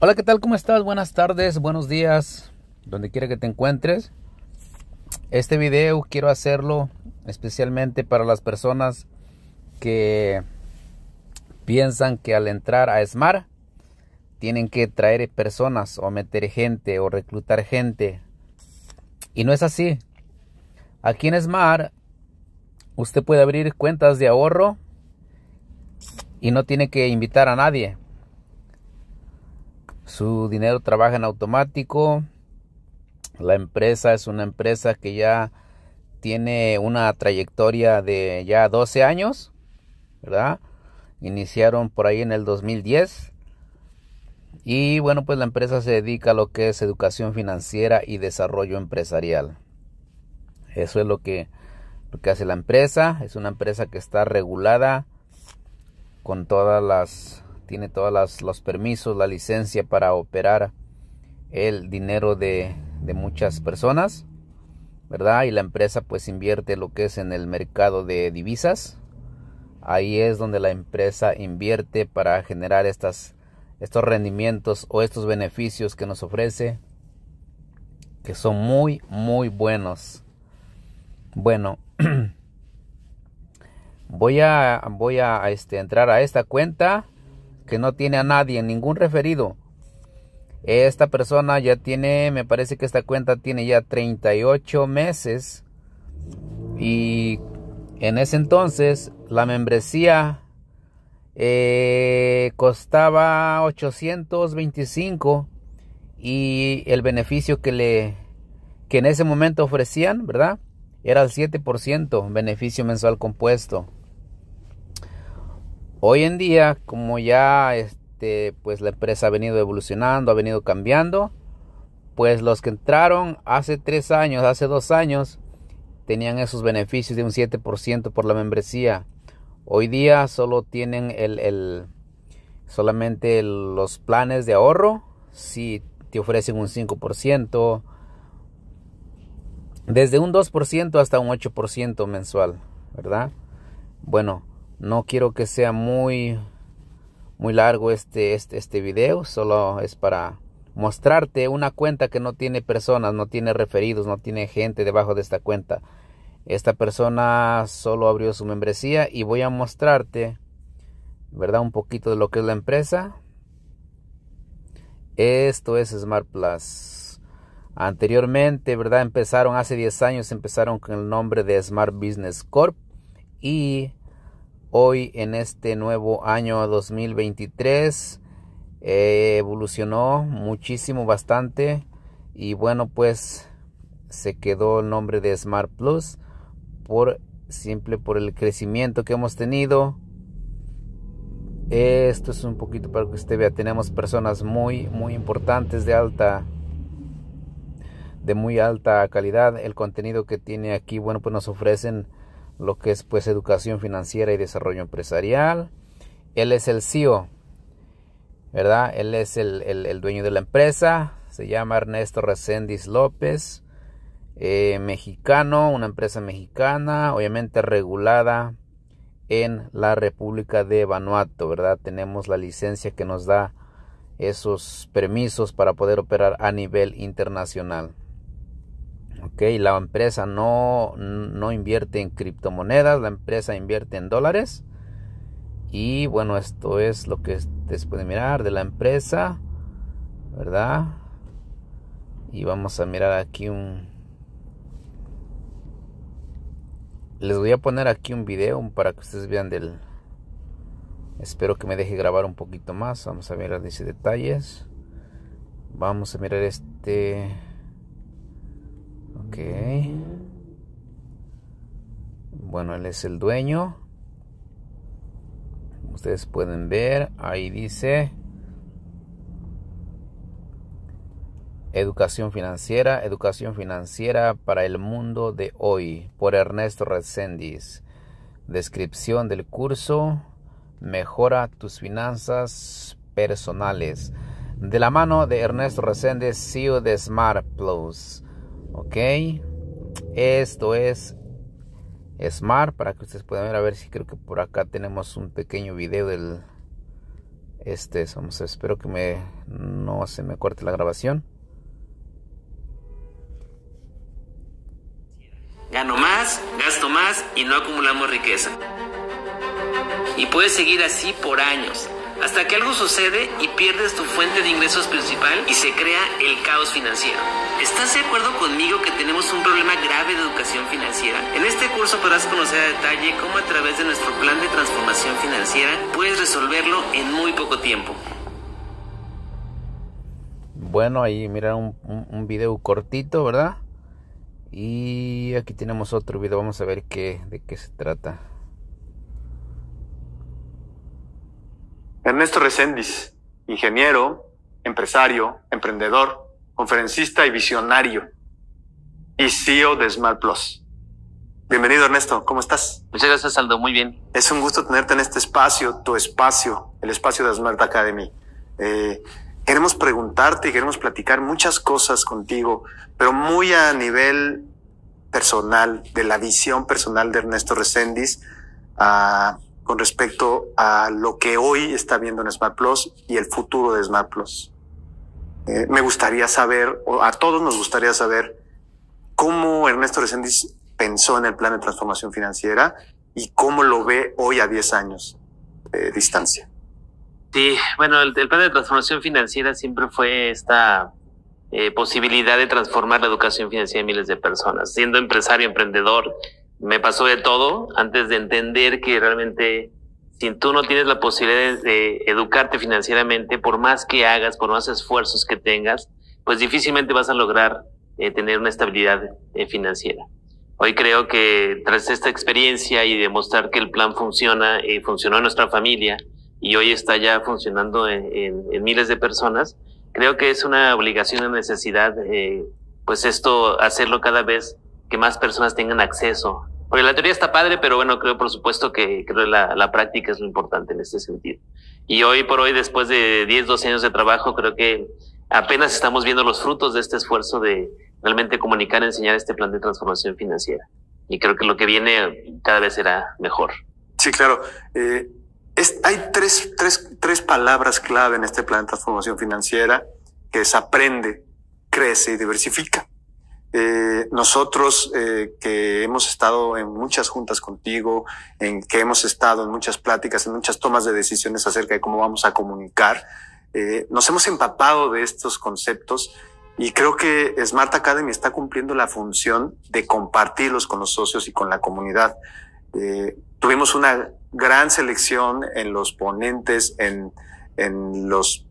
Hola, ¿qué tal? ¿Cómo estás? Buenas tardes, buenos días, donde quiera que te encuentres. Este video quiero hacerlo especialmente para las personas que piensan que al entrar a Smart tienen que traer personas o meter gente o reclutar gente. Y no es así. Aquí en Smart usted puede abrir cuentas de ahorro y no tiene que invitar a nadie. Su dinero trabaja en automático. La empresa es una empresa que ya tiene una trayectoria de ya 12 años, ¿verdad? Iniciaron por ahí en el 2010. Y bueno, pues la empresa se dedica a lo que es educación financiera y desarrollo empresarial. Eso es lo que hace la empresa. Es una empresa que está regulada con tiene todos los permisos, la licencia para operar el dinero de muchas personas, ¿verdad? Y la empresa pues invierte lo que es en el mercado de divisas. Ahí es donde la empresa invierte para generar estos rendimientos o estos beneficios que nos ofrece, que son muy buenos. Bueno, voy a entrar a esta cuenta que no tiene a nadie, ningún referido. Esta persona ya tiene, me parece que esta cuenta tiene ya 38 meses. Y en ese entonces la membresía costaba 825. Y el beneficio que en ese momento ofrecían, ¿verdad? Era el 7% beneficio mensual compuesto. Hoy en día, como ya pues la empresa ha venido evolucionando, ha venido cambiando, pues los que entraron hace 3 años, hace 2 años, tenían esos beneficios de un 7% por la membresía. Hoy día solo tienen solamente los planes de ahorro. Si te ofrecen un 5%, desde un 2% hasta un 8% mensual, ¿verdad? Bueno, no quiero que sea muy largo este video, solo es para mostrarte una cuenta que no tiene personas, no tiene referidos, no tiene gente debajo de esta cuenta. Esta persona solo abrió su membresía y voy a mostrarte, ¿verdad? Un poquito de lo que es la empresa. Esto es Smart Plus. Anteriormente, ¿verdad? Hace 10 años, empezaron con el nombre de Smart Business Corp. Y hoy en este nuevo año 2023 evolucionó muchísimo, bastante. Y bueno, pues se quedó el nombre de Smart Plus por el crecimiento que hemos tenido. Esto es un poquito para que usted vea. Tenemos personas muy importantes de muy alta calidad. El contenido que tiene aquí, bueno, pues nos ofrecen lo que es pues educación financiera y desarrollo empresarial. Él es el CEO, ¿verdad? Él es el dueño de la empresa. Se llama Ernesto Reséndiz López, mexicano, una empresa mexicana, obviamente regulada en la República de Vanuatu, ¿verdad? Tenemos la licencia que nos da esos permisos para poder operar a nivel internacional. Ok, la empresa no invierte en criptomonedas, la empresa invierte en dólares. Y bueno, esto es lo que ustedes pueden mirar de la empresa, ¿verdad? Y vamos a mirar aquí les voy a poner aquí un video para que ustedes vean espero que me deje grabar un poquito más. Vamos a mirar dice detalles. Vamos a mirar ok. Bueno, él es el dueño. Ustedes pueden ver, ahí dice educación financiera para el mundo de hoy, por Ernesto Reséndiz. Descripción del curso: mejora tus finanzas personales, de la mano de Ernesto Reséndiz, CEO de Smart Plus. Ok, esto es Smart, para que ustedes puedan ver. A ver si creo que por acá tenemos un pequeño video del Espero que no se me corte la grabación. Gano más, gasto más y no acumulamos riqueza. Y puedes seguir así por años, hasta que algo sucede y pierdes tu fuente de ingresos principal y se crea el caos financiero. ¿Estás de acuerdo conmigo que tenemos un problema grave de educación financiera? En este curso podrás conocer a detalle cómo a través de nuestro plan de transformación financiera puedes resolverlo en muy poco tiempo. Bueno, ahí mira un video cortito, ¿verdad? Y aquí tenemos otro video, vamos a ver de qué se trata. Ernesto Reséndiz, ingeniero, empresario, emprendedor, conferencista y visionario, y CEO de Smart Plus. Bienvenido, Ernesto, ¿cómo estás? Muchas gracias, Aldo, muy bien. Es un gusto tenerte en este espacio, tu espacio, el espacio de Smart Academy. Queremos preguntarte y queremos platicar muchas cosas contigo, pero muy a nivel personal, de la visión personal de Ernesto Reséndiz, con respecto a lo que hoy está viendo en Smart Plus y el futuro de Smart Plus. Me gustaría saber, o a todos nos gustaría saber, cómo Ernesto Reséndiz pensó en el plan de transformación financiera y cómo lo ve hoy a 10 años de distancia. Sí, bueno, el plan de transformación financiera siempre fue esta posibilidad de transformar la educación financiera de miles de personas. Siendo empresario, emprendedor, me pasó de todo antes de entender que realmente si tú no tienes la posibilidad de educarte financieramente, por más que hagas, por más esfuerzos que tengas, pues difícilmente vas a lograr tener una estabilidad financiera. Hoy creo que tras esta experiencia y demostrar que el plan funciona, funcionó en nuestra familia y hoy está ya funcionando en miles de personas, creo que es una obligación, una necesidad, pues esto, hacerlo cada vez que más personas tengan acceso. Porque la teoría está padre, pero bueno, creo por supuesto que la práctica es lo importante en este sentido. Y hoy por hoy, después de 10, 12 años de trabajo, creo que apenas estamos viendo los frutos de este esfuerzo de realmente comunicar, enseñar este plan de transformación financiera. Y creo que lo que viene cada vez será mejor. Sí, claro. Hay tres palabras clave en este plan de transformación financiera, que es aprende, crece y diversifica. Nosotros que hemos estado en muchas juntas contigo, que hemos estado en muchas pláticas, en muchas tomas de decisiones acerca de cómo vamos a comunicar, nos hemos empapado de estos conceptos y creo que Smart Academy está cumpliendo la función de compartirlos con los socios y con la comunidad. Tuvimos una gran selección en los ponentes, en los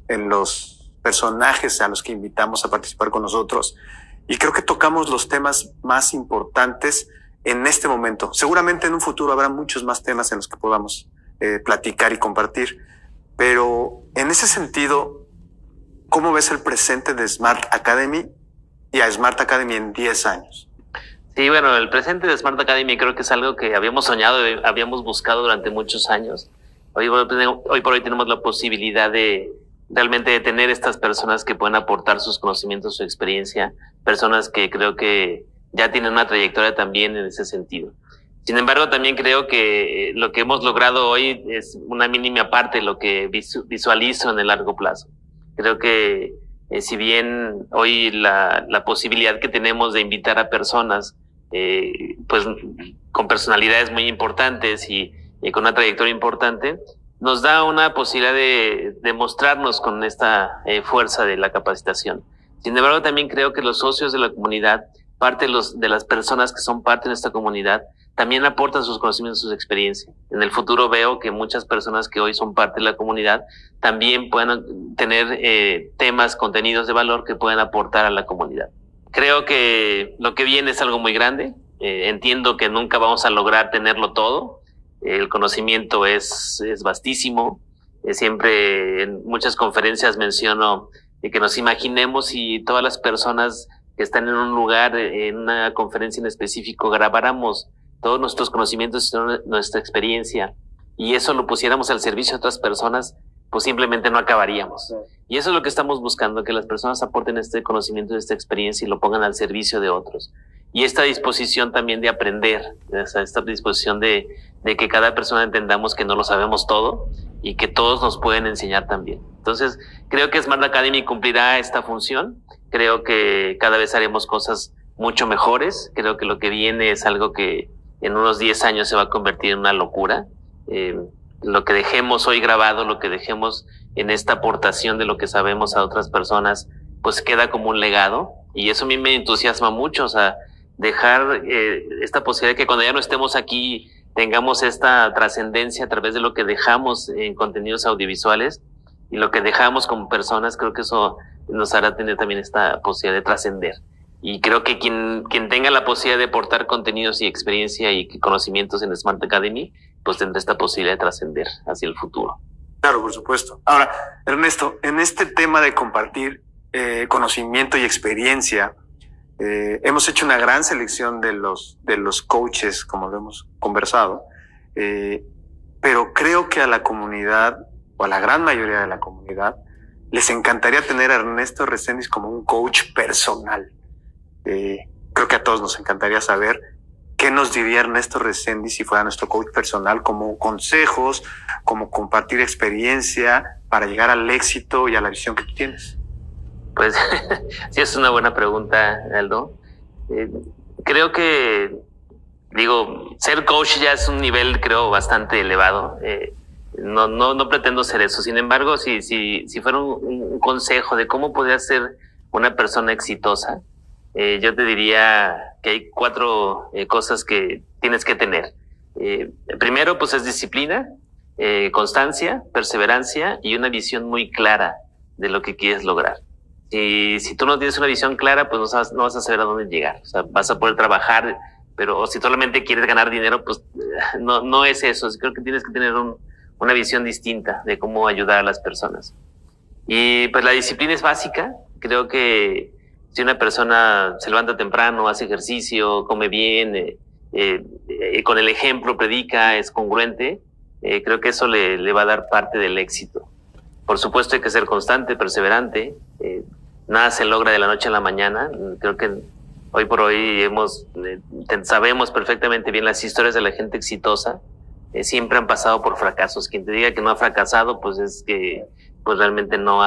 personajes a los que invitamos a participar con nosotros. Y creo que tocamos los temas más importantes en este momento. Seguramente en un futuro habrá muchos más temas en los que podamos platicar y compartir. Pero en ese sentido, ¿cómo ves el presente de Smart Academy y a Smart Academy en 10 años? Sí, bueno, el presente de Smart Academy creo que es algo que habíamos soñado y habíamos buscado durante muchos años. Hoy por hoy tenemos la posibilidad de realmente tener estas personas que pueden aportar sus conocimientos, su experiencia, personas que creo que ya tienen una trayectoria también en ese sentido. Sin embargo, también creo que lo que hemos logrado hoy es una mínima parte de lo que visualizo en el largo plazo. Creo que si bien hoy la posibilidad que tenemos de invitar a personas pues con personalidades muy importantes y con una trayectoria importante, nos da una posibilidad de demostrarnos con esta fuerza de la capacitación. Sin embargo, también creo que los socios de la comunidad, parte de las personas que son parte de esta comunidad, también aportan sus conocimientos, sus experiencias. En el futuro veo que muchas personas que hoy son parte de la comunidad también pueden tener temas, contenidos de valor que pueden aportar a la comunidad. Creo que lo que viene es algo muy grande. Entiendo que nunca vamos a lograr tenerlo todo. El conocimiento es vastísimo. Siempre en muchas conferencias menciono que nos imaginemos si todas las personas que están en un lugar, en una conferencia en específico, grabáramos todos nuestros conocimientos y nuestra experiencia y eso lo pusiéramos al servicio de otras personas, pues simplemente no acabaríamos. Y eso es lo que estamos buscando, que las personas aporten este conocimiento y esta experiencia y lo pongan al servicio de otros. y esta disposición también de aprender, esta disposición de que cada persona entendamos que no lo sabemos todo y que todos nos pueden enseñar también. Entonces, creo que Smart Academy cumplirá esta función. Creo que cada vez haremos cosas mucho mejores. Creo que lo que viene es algo que en unos 10 años se va a convertir en una locura. Lo que dejemos hoy grabado, lo que dejemos en esta aportación de lo que sabemos a otras personas, pues queda como un legado. Y eso a mí me entusiasma mucho, o sea, dejar esta posibilidad de que cuando ya no estemos aquí tengamos esta trascendencia a través de lo que dejamos en contenidos audiovisuales y lo que dejamos como personas. Creo que eso nos hará tener también esta posibilidad de trascender. Y creo que quien tenga la posibilidad de aportar contenidos y experiencia y conocimientos en Smart Academy, pues tendrá esta posibilidad de trascender hacia el futuro. Claro, por supuesto. Ahora, Ernesto, en este tema de compartir conocimiento y experiencia, hemos hecho una gran selección de los coaches, como lo hemos conversado, pero creo que a la comunidad, o a la gran mayoría de la comunidad, les encantaría tener a Ernesto Reséndiz como un coach personal. Creo que a todos nos encantaría saber qué nos diría Ernesto Reséndiz si fuera nuestro coach personal, como consejos, como compartir experiencia para llegar al éxito y a la visión que tú tienes. Pues sí, es una buena pregunta, Aldo. Creo que, ser coach ya es un nivel, creo, bastante elevado. No pretendo ser eso. Sin embargo, si fuera un consejo de cómo podría ser una persona exitosa, yo te diría que hay 4 cosas que tienes que tener. Primero, pues es disciplina, constancia, perseverancia y una visión muy clara de lo que quieres lograr. Si tú no tienes una visión clara, pues no vas a saber a dónde llegar. O sea, vas a poder trabajar, pero si solamente quieres ganar dinero, pues no es eso. Creo que tienes que tener una visión distinta de cómo ayudar a las personas. Y pues la disciplina es básica. Creo que si una persona se levanta temprano, hace ejercicio, come bien, con el ejemplo predica, es congruente, creo que eso le va a dar parte del éxito. Por supuesto hay que ser constante, perseverante. Nada se logra de la noche a la mañana. Creo que hoy por hoy sabemos perfectamente bien las historias de la gente exitosa. Siempre han pasado por fracasos. Quien te diga que no ha fracasado, pues es que pues realmente no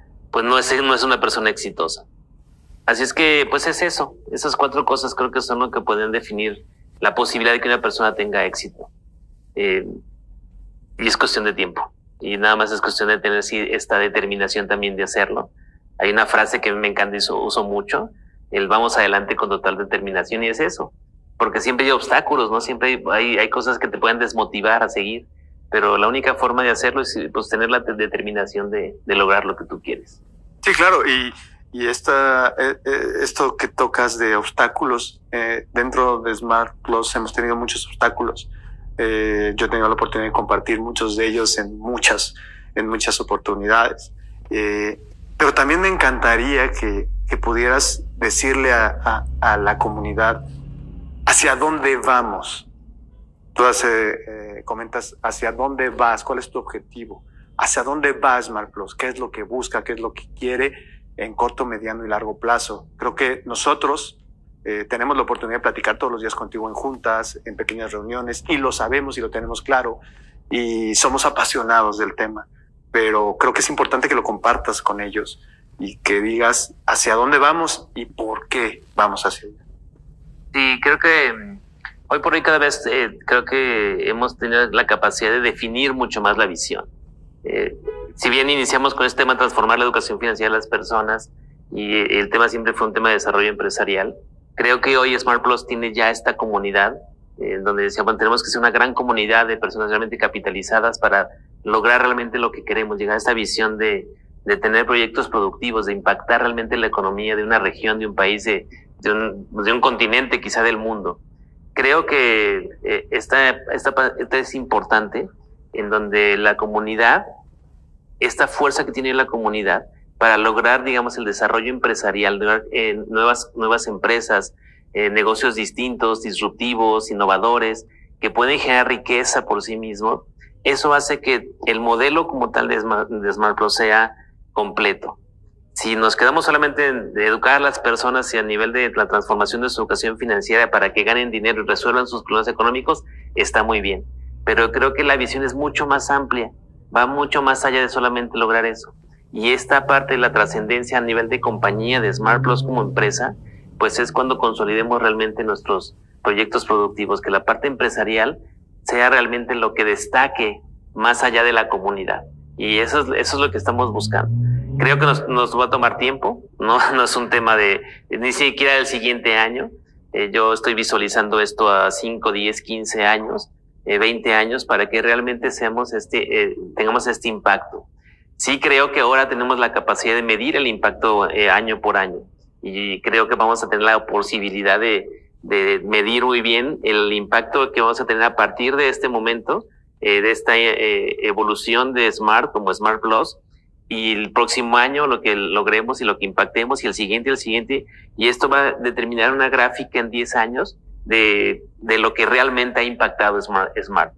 es una persona exitosa. Así es que pues es eso. Esas 4 cosas creo que son lo que pueden definir la posibilidad de que una persona tenga éxito. Y es cuestión de tiempo. Y nada más es cuestión de tener esta determinación también de hacerlo. Hay una frase que me encanta y uso mucho, el vamos adelante con total determinación, y es eso. Porque siempre hay obstáculos, ¿no? Siempre hay cosas que te pueden desmotivar a seguir, pero la única forma de hacerlo es pues tener la determinación de lograr lo que tú quieres. Sí, claro, y esto que tocas de obstáculos, dentro de Smart Plus hemos tenido muchos obstáculos. Yo he tenido la oportunidad de compartir muchos de ellos en muchas oportunidades. Pero también me encantaría que pudieras decirle a la comunidad hacia dónde vamos. Tú comentas hacia dónde vas, cuál es tu objetivo, hacia dónde va Smart Plus, qué es lo que busca, qué es lo que quiere en corto, mediano y largo plazo. Creo que nosotros tenemos la oportunidad de platicar todos los días contigo en juntas, en pequeñas reuniones, y lo sabemos y lo tenemos claro, y somos apasionados del tema. Pero creo que es importante que lo compartas con ellos y que digas hacia dónde vamos y por qué vamos hacia allá. Sí, creo que hoy por hoy cada vez creo que hemos tenido la capacidad de definir mucho más la visión. Si bien iniciamos con este tema de transformar la educación financiera de las personas y el tema siempre fue un tema de desarrollo empresarial, creo que hoy Smart Plus tiene ya esta comunidad donde decíamos tenemos que ser una gran comunidad de personas realmente capitalizadas para lograr realmente lo que queremos, llegar a esta visión de tener proyectos productivos, de impactar realmente la economía de una región, de un país, de un continente, quizá del mundo. Creo que esta es importante, en donde la comunidad, esta fuerza que tiene la comunidad para lograr, digamos, el desarrollo empresarial, nuevas empresas, negocios distintos, disruptivos, innovadores, que pueden generar riqueza por sí mismos. Eso hace que el modelo como tal de Smart Plus sea completo. Si nos quedamos solamente en educar a las personas y a nivel de la transformación de su educación financiera para que ganen dinero y resuelvan sus problemas económicos, está muy bien. Pero creo que la visión es mucho más amplia, va mucho más allá de solamente lograr eso. Y esta parte de la trascendencia a nivel de compañía, de Smart Plus como empresa, pues es cuando consolidemos realmente nuestros proyectos productivos, que la parte empresarial sea realmente lo que destaque más allá de la comunidad. Y eso es lo que estamos buscando. Creo que nos va a tomar tiempo, no es un tema de ni siquiera el siguiente año. Yo estoy visualizando esto a 5, 10, 15 años, 20 años, para que realmente tengamos este impacto. Sí creo que ahora tenemos la capacidad de medir el impacto año por año, y creo que vamos a tener la posibilidad de medir muy bien el impacto que vamos a tener a partir de este momento, de esta evolución de Smart como Smart Plus, y el próximo año lo que logremos y lo que impactemos, y el siguiente, y esto va a determinar una gráfica en 10 años de lo que realmente ha impactado Smart.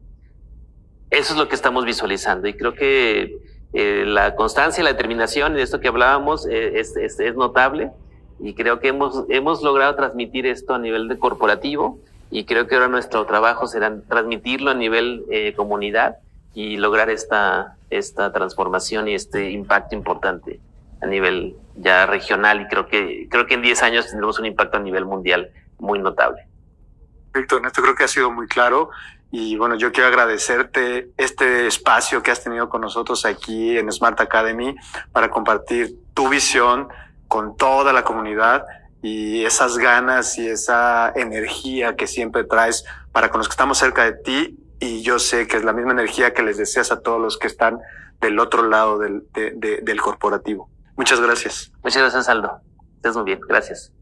Eso es lo que estamos visualizando, y creo que la constancia y la determinación de esto que hablábamos es notable, y creo que hemos logrado transmitir esto a nivel de corporativo, y creo que ahora nuestro trabajo será transmitirlo a nivel comunidad y lograr esta transformación y este impacto importante a nivel ya regional, y creo que en 10 años tendremos un impacto a nivel mundial muy notable. Perfecto, Ernesto, creo que ha sido muy claro. Y bueno, yo quiero agradecerte este espacio que has tenido con nosotros aquí en Smart Academy para compartir tu visión con toda la comunidad y esas ganas y esa energía que siempre traes para con los que estamos cerca de ti. Y yo sé que es la misma energía que les deseas a todos los que están del otro lado del corporativo. Muchas gracias. Muchas gracias, Aldo. Estás muy bien. Gracias.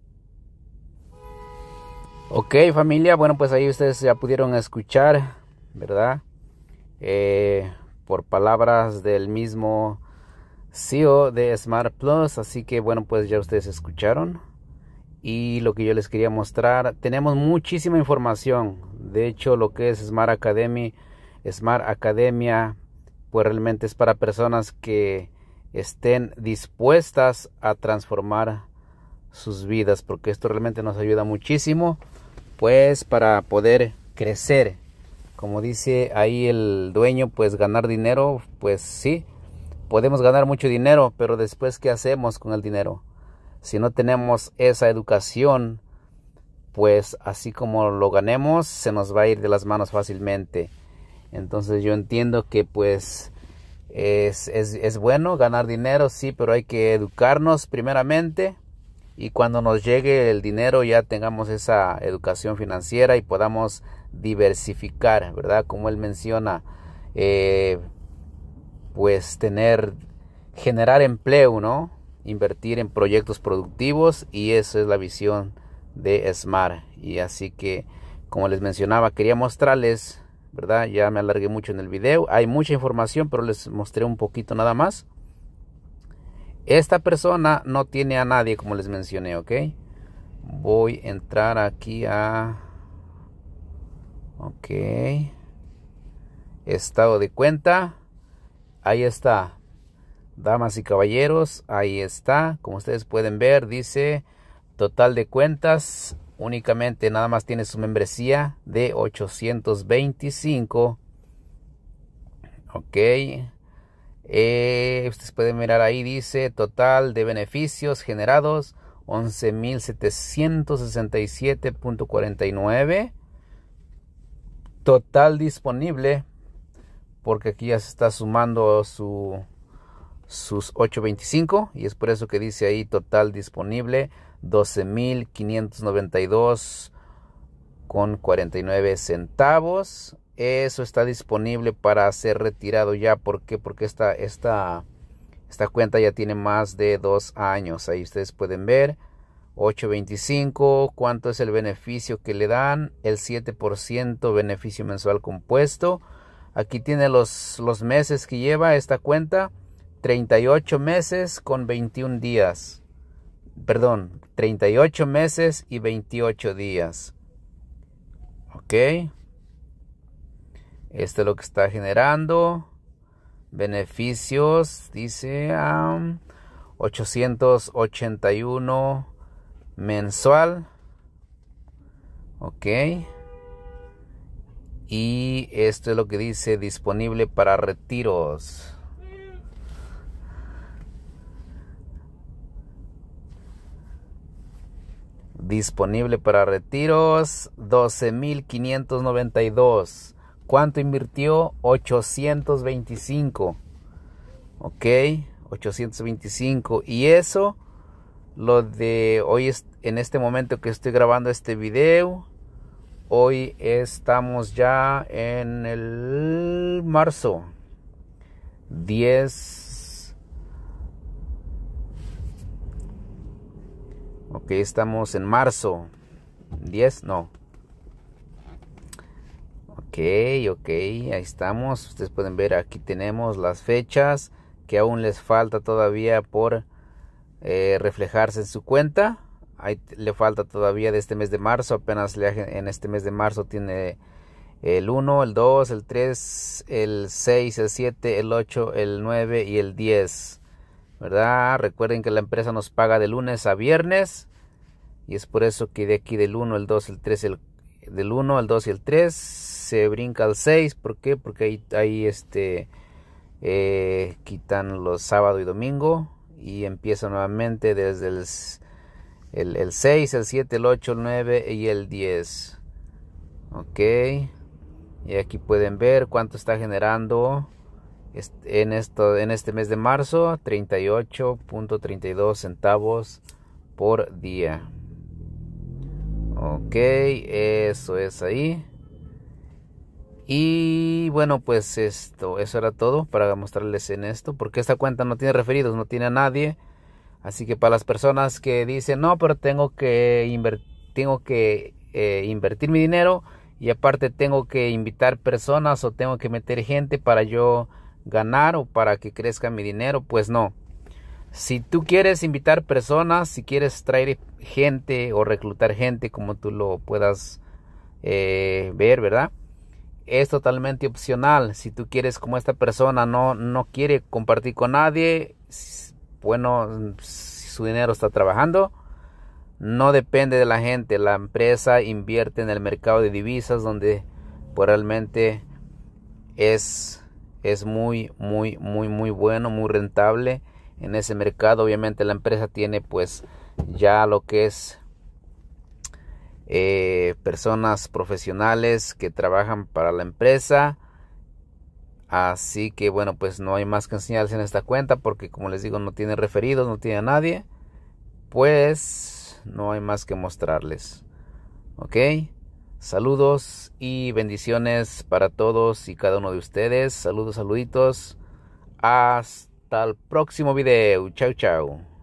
Ok, familia, bueno, pues ahí ustedes ya pudieron escuchar, ¿verdad? Por palabras del mismo CEO de Smart Plus, así que bueno, pues ya ustedes escucharon. Y lo que yo les quería mostrar, tenemos muchísima información. De hecho, lo que es Smart Academy, Smart Academia, pues realmente es para personas que estén dispuestas a transformar sus vidas, porque esto realmente nos ayuda muchísimo, pues para poder crecer. Como dice ahí el dueño, pues ganar dinero, pues sí, podemos ganar mucho dinero, pero después, ¿qué hacemos con el dinero? Si no tenemos esa educación, pues así como lo ganemos, se nos va a ir de las manos fácilmente. Entonces yo entiendo que pues es bueno ganar dinero, sí, pero hay que educarnos primeramente, y cuando nos llegue el dinero ya tengamos esa educación financiera y podamos diversificar, ¿verdad? Como él menciona, pues generar empleo, ¿no? Invertir en proyectos productivos, y eso es la visión de Smart. Y así que, como les mencionaba, quería mostrarles, ¿verdad? Ya me alargué mucho en el video, hay mucha información, pero les mostré un poquito nada más. Esta persona no tiene a nadie, como les mencioné, ¿ok? Voy a entrar aquí a... Ok. Estado de cuenta. Ahí está. Damas y caballeros, ahí está. Como ustedes pueden ver, dice total de cuentas. Únicamente nada más tiene su membresía de 825. Ok. Ustedes pueden mirar ahí, dice total de beneficios generados 11.767.49. Total disponible, porque aquí ya se está sumando sus 825, y es por eso que dice ahí total disponible 12.592.49 centavos. Eso está disponible para ser retirado ya. ¿Por qué? Porque esta cuenta ya tiene más de 2 años. Ahí ustedes pueden ver 825. ¿Cuánto es el beneficio que le dan? El 7% beneficio mensual compuesto. Aquí tiene los meses que lleva esta cuenta. 38 meses con 21 días. Perdón, 38 meses y 28 días. Ok. Esto es lo que está generando. Beneficios, dice 881 mensual. Ok. Y esto es lo que dice disponible para retiros. Disponible para retiros 12,592. ¿Cuánto invirtió? 825. Ok, 825. Y eso, lo de hoy, en este momento que estoy grabando este video, hoy estamos ya en el marzo 10. Ok, estamos en marzo 10, no. Ok, ahí estamos. Ustedes pueden ver, aquí tenemos las fechas que aún les falta todavía por reflejarse en su cuenta. Ahí le falta todavía de este mes de marzo. Apenas en este mes de marzo tiene el 1, el 2, el 3, el 6, el 7, el 8, el 9 y el 10. ¿Verdad? Recuerden que la empresa nos paga de lunes a viernes. Y es por eso que de aquí del 1, el 2, el 3, del 1, el 2 y el 3 se brinca al 6. ¿Por qué? Porque ahí quitan los sábado y domingo. Y empieza nuevamente desde el 6, el 7, el 8, el 9 y el 10. Ok. Y aquí pueden ver cuánto está generando en este mes de marzo. 38.32 centavos por día. Ok, eso es ahí. Y bueno, pues eso era todo para mostrarles en esto, porque esta cuenta no tiene referidos, no tiene a nadie. Así que para las personas que dicen, no, pero tengo que invertir mi dinero, y aparte tengo que invitar personas o tengo que meter gente para yo ganar o para que crezca mi dinero, pues no. Si tú quieres invitar personas, si quieres traer gente o reclutar gente, como tú lo puedas ver, ¿verdad? Es totalmente opcional. Si tú quieres, como esta persona no quiere compartir con nadie, bueno, si su dinero está trabajando, no depende de la gente. La empresa invierte en el mercado de divisas, donde pues realmente es muy bueno, muy rentable. En ese mercado obviamente la empresa tiene pues ya lo que es personas profesionales que trabajan para la empresa. Así que bueno, pues no hay más que enseñarles en esta cuenta, porque como les digo, no tiene referidos, no tiene a nadie, pues no hay más que mostrarles. Ok, saludos y bendiciones para todos y cada uno de ustedes. Saluditos. Hasta el próximo video. Chau.